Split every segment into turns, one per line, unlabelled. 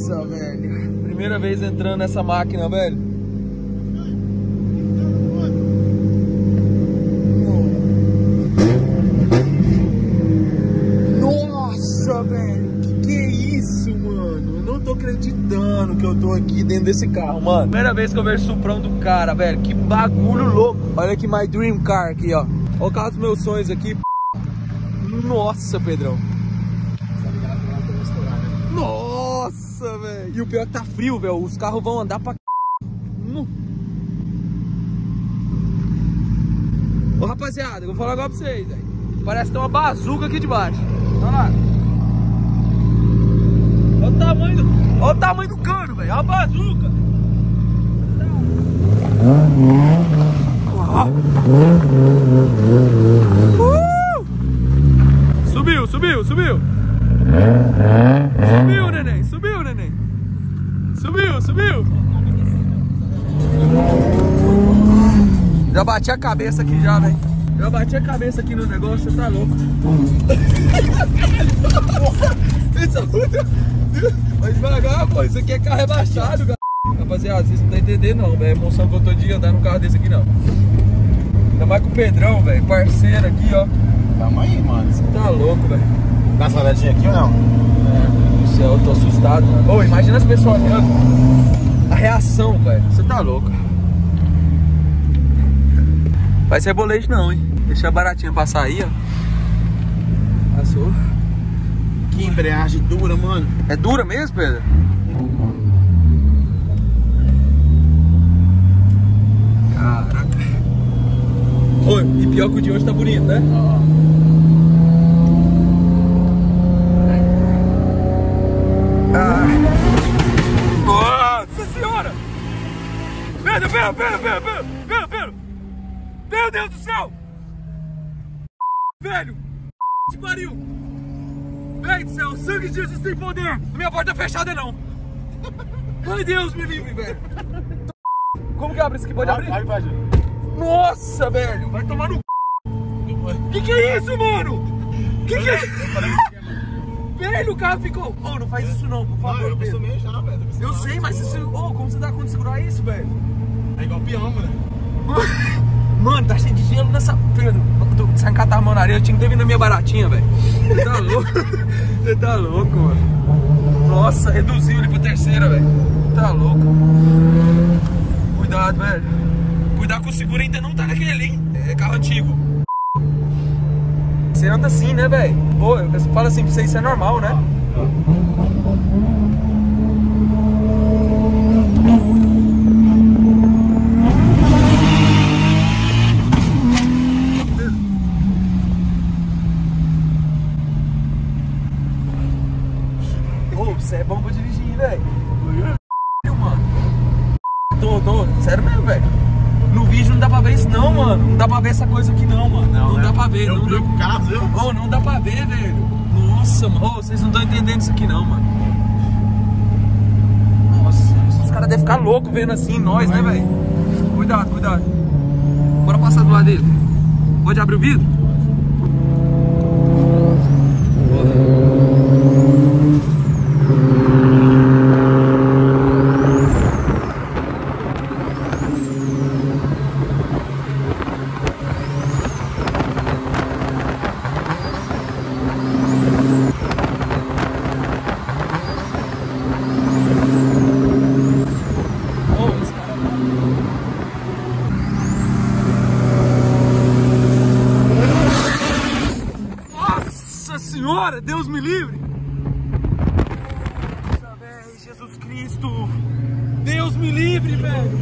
Nossa, velho. Primeira vez entrando nessa máquina, velho. Nossa, velho. Que é isso, mano? Eu não tô acreditando que eu tô aqui dentro desse carro, mano. Primeira vez que eu vejo o Suprão do cara, velho. Que bagulho louco. Olha aqui, my dream car aqui, ó. Olha o carro dos meus sonhos aqui. Nossa, Pedrão. Nossa, velho. E o pior é que tá frio, velho. Os carros vão andar pra... Ô, rapaziada, eu vou falar agora pra vocês, velho. Parece que tem uma bazuca aqui debaixo. Olha lá. Olha o tamanho do cano, velho. Olha a bazuca. Subiu. Subiu, neném. Subiu. Já bati a cabeça aqui já, velho. Já bati a cabeça aqui no negócio, você tá louco. Mas devagar, pô. Isso aqui é carro rebaixado, cara. Rapaziada, vocês não estão entendendo não, velho. A emoção que eu tô de andar num carro desse aqui, não. Ainda mais com o Pedrão, velho. Parceiro aqui, ó.
Calma aí, mano.
Você tá louco, velho.
Dá essa olhadinha aqui ou não?
É, do céu, eu tô assustado, mano. Ô, imagina as pessoas olhando. A reação, velho. Você tá louco. Vai ser boleto não, hein? Deixa a baratinha passar aí, ó. Passou.
Que embreagem dura, mano.
É dura mesmo, Pedro? Caraca. Oi, e pior que o de hoje tá bonito, né? Nossa senhora! Pedro! Meu Deus do céu! Velho! Que pariu! Velho do céu, o sangue de Jesus tem poder! A minha porta fechada não! Ai, Deus me livre, velho! Como que abre isso aqui? Pode abrir?
Vai.
Nossa, velho! Vai tomar no... Que é isso, mano? Que é isso? Velho, o carro ficou... Ô, não faz isso não, por favor, Pedro. Eu sei, mas isso... Ô, como você dá conta de segurar isso, velho?
É igual peão, né?
Mano, tá cheio de gelo nessa... Pedro, se encatar a mão na areia, eu tinha que ter vindo na minha baratinha, velho. Você tá louco? Você tá louco, mano. Nossa, reduziu ele pra terceira, velho. Tá louco. Cuidado, velho. Cuidado que o seguro ainda não tá naquele, hein? É carro antigo. Você anda assim, né, velho? Pô, eu falo assim pra você, isso é normal, né? Você é bom pra dirigir, velho. Mano. Tô. Sério mesmo, velho. No vídeo não dá pra ver isso não, mano. Não dá pra ver essa coisa aqui não, mano. Não dá pra ver.
Eu vi o carro, viu?
Oh, não dá pra ver, velho. Nossa, mano. Oh, vocês não estão entendendo isso aqui não, mano. Nossa, os caras devem ficar loucos vendo assim nós, né, velho? Cuidado. Bora passar do lado dele. Pode abrir o vidro? Senhora, Deus me livre! Nossa, velho, Jesus Cristo! Deus me livre, velho!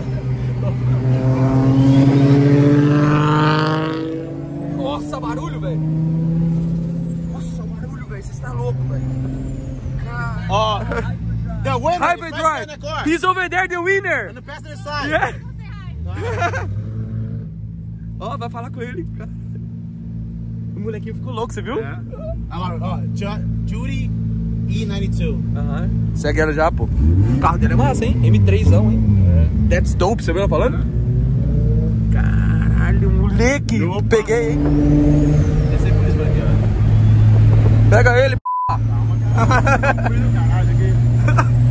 Nossa, barulho, velho! Nossa, barulho, velho! Você está louco, velho!
Ó, the winner!
Hybrid drive! He's over there, the winner!
On the passenger side!
Yeah. Ó, vai falar com ele, cara. O molequinho ficou louco, você viu?
É. Ó, Judy E92.
Aham. Segue ela já, pô. O carro dele é massa, hein? M3zão, hein? É. That's dope, você viu ela falando? É. Caralho, moleque!
Opa.
Peguei, hein?
Desce aí por isso pra aqui, ó.
Pega ele, p***.
Calma, cara. Fui no caralho aqui.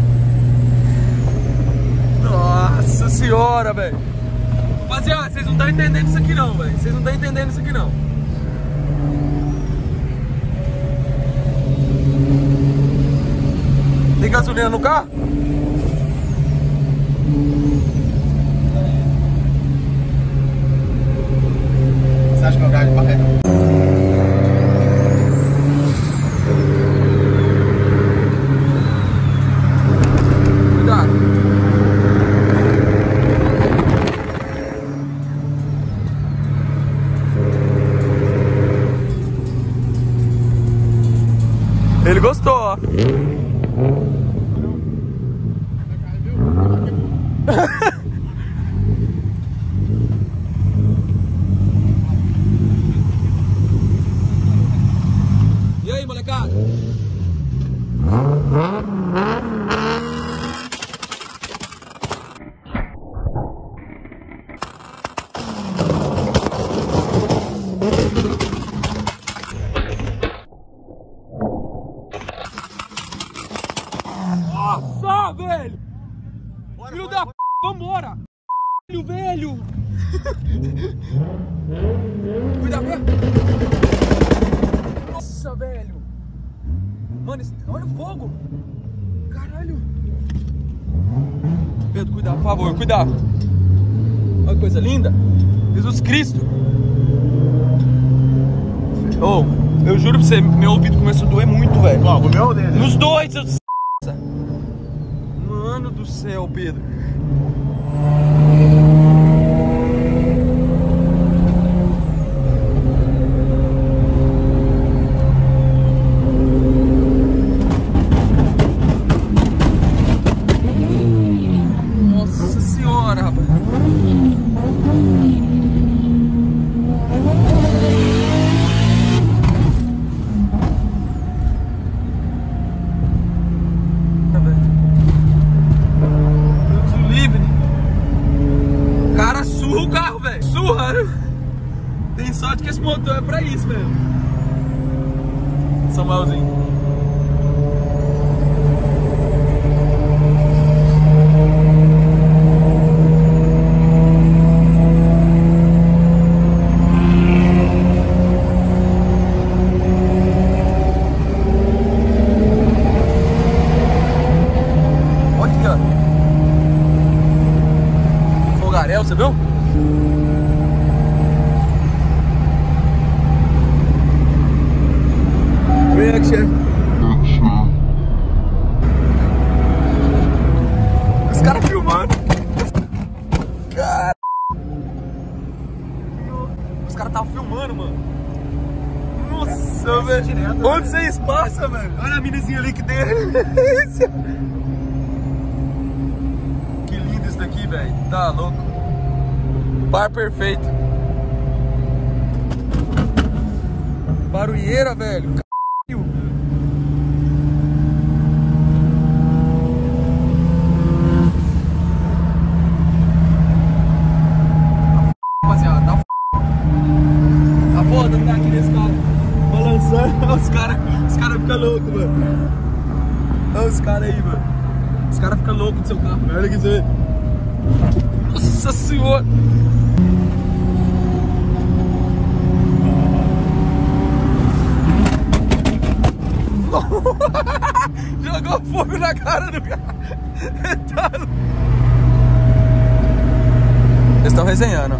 Nossa senhora, velho. Rapaziada, vocês não estão entendendo isso aqui não, velho. Vocês não estão entendendo isso aqui não. Tem gasolina no carro?
Você acha que meu carro é barreiro?
Cuidado. Ele gostou, ó. E aí, molecada? Nossa, velho! Filho da p... Vambora! Velho! Cuidado, velho! Nossa, velho! Mano, olha o fogo! Caralho! Pedro, cuidado, por favor, cuidado! Olha que coisa linda! Jesus Cristo! Oh, eu juro pra você, meu ouvido começou a doer muito, velho!
Qual? O meu ou dele?
Nos dois! Mano do céu, Pedro! Nossa senhora, rapaz! O carro, velho, surra, né? Tem sorte que esse motor é pra isso mesmo. Samuelzinho. Olha aqui, ó. Fogaréu, você viu? Reaction. Os caras filmando. Cara. Os caras estavam filmando, mano. Nossa, velho. Onde vocês passam, velho? Olha a minazinha ali, que delícia. Que lindo isso daqui, velho. Tá louco. Par perfeito. Barulheira, velho. Rapaziada, tá foda, não tá aqui nesse carro balançando. Os caras ficam loucos, mano. Olha os caras aí, mano. Os caras ficam loucos do seu carro. Olha aqui, você vê. Nossa senhora. Jogou fogo na cara do cara. Eles estão resenhando.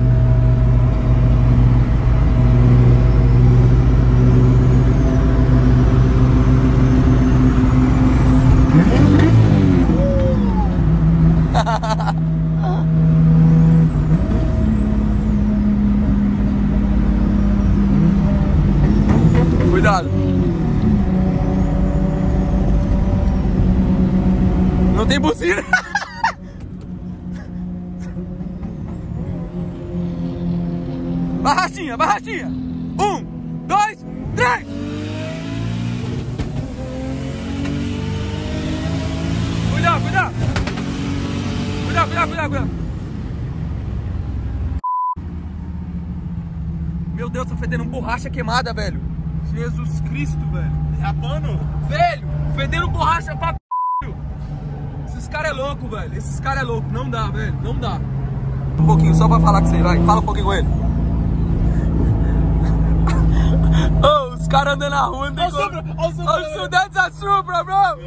Cuidado. Não tem buzina. Barrachinha, barrachinha. 1, 2, 3. Cuidado, cuidado. Cuidado, cuidado, cuidado, cuidado. Meu Deus, tô fedendo borracha queimada, velho. Jesus Cristo, velho.
Rapando?
Velho, fedendo borracha pra c... Esses caras é louco, velho. Esses caras é louco. Não dá, velho. Não dá. Um pouquinho, só pra falar com você, vai. Fala um pouquinho com ele. Oh, os caras andando na rua. Olha o Supra. Olha o that's a Supra, bro.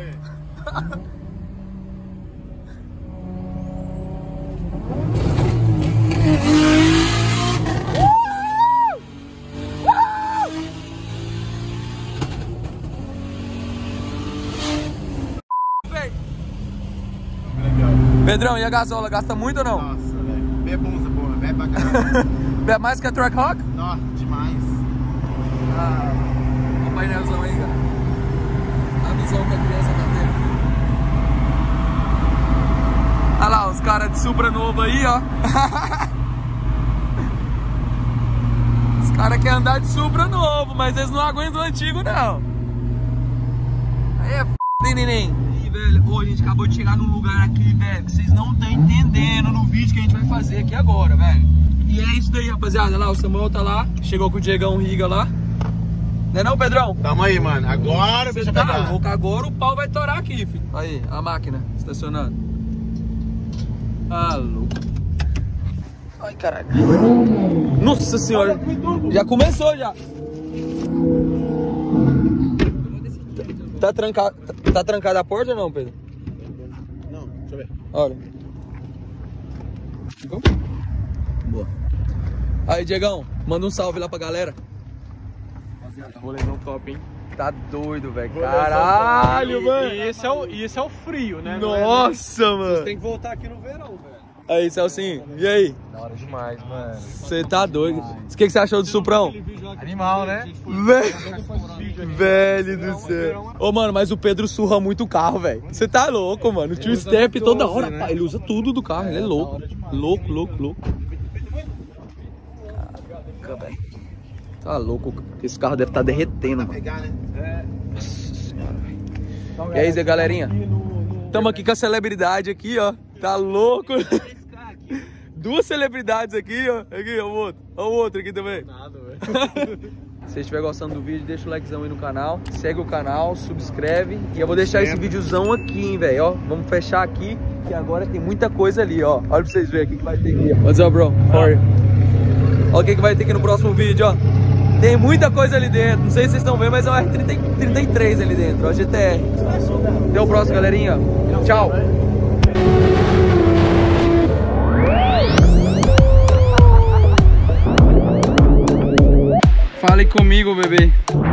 Pedrão, e a gasola, gasta muito ou não?
Nossa, velho. Bebunza, porra. Bebe pra caralho.
Bebe mais que a Trackhawk?
Nossa, demais.
Ah, o painelzão aí, cara. A visão que a criança tá tendo. Olha lá, os caras de Supra novo aí, ó. Os caras querem andar de Supra novo, mas eles não aguentam o antigo, não. Aí é f***, neném. Velho, pô, a gente acabou de chegar num lugar aqui, velho, que vocês não estão entendendo no vídeo que a gente vai fazer aqui agora, velho. E é isso daí, rapaziada. Olha lá, o Samuel tá lá, chegou com o Diegão Riga lá. Não é não, Pedrão?
Tamo aí, mano. Agora
você tá louco, agora o pau vai torar aqui, filho. Aí, a máquina estacionando. Ah, louco. Ai, caralho. Nossa senhora. Já começou, já. Tá trancada a porta ou não, Pedro?
Não, deixa eu ver.
Olha. Ficou? Boa. Aí, Diegão, manda um salve lá pra galera.
Rolezão top, hein?
Tá doido, velho. Caralho, mano.
E esse é o frio, né?
Nossa, mano.
Você tem que voltar aqui no verão, velho.
Aí, Celcinho, e aí?
Da hora demais, mano.
Você tá doido. O que você achou do Suprão?
Animal, né?
Velho do céu. Ô, mano, mas o Pedro surra muito o carro, velho. Você tá louco, mano. O tio Step toda hora, pai. Ele usa tudo do carro, ele é louco. Louco, louco, louco. Caraca, velho. Tá louco. Esse carro deve estar derretendo, mano. Nossa senhora, velho. E aí, Zé, galerinha? Tamo aqui com a celebridade aqui, ó. Tá louco? Duas celebridades aqui, ó. Aqui, ó, o outro. Ó, o outro aqui também.
Nada, velho.
Se você estiver gostando do vídeo, deixa o likezão aí no canal. Segue o canal, subscreve. E eu vou deixar esse videozão aqui, hein, velho. Ó, vamos fechar aqui, que agora tem muita coisa ali, ó. Olha pra vocês verem o que vai ter aqui. What's up, bro? Olha o que vai ter aqui no próximo vídeo, ó. Tem muita coisa ali dentro. Não sei se vocês estão vendo, mas é um R33 ali dentro, ó. GTR. Até o próximo, galerinha. Tchau. Fale comigo, bebê.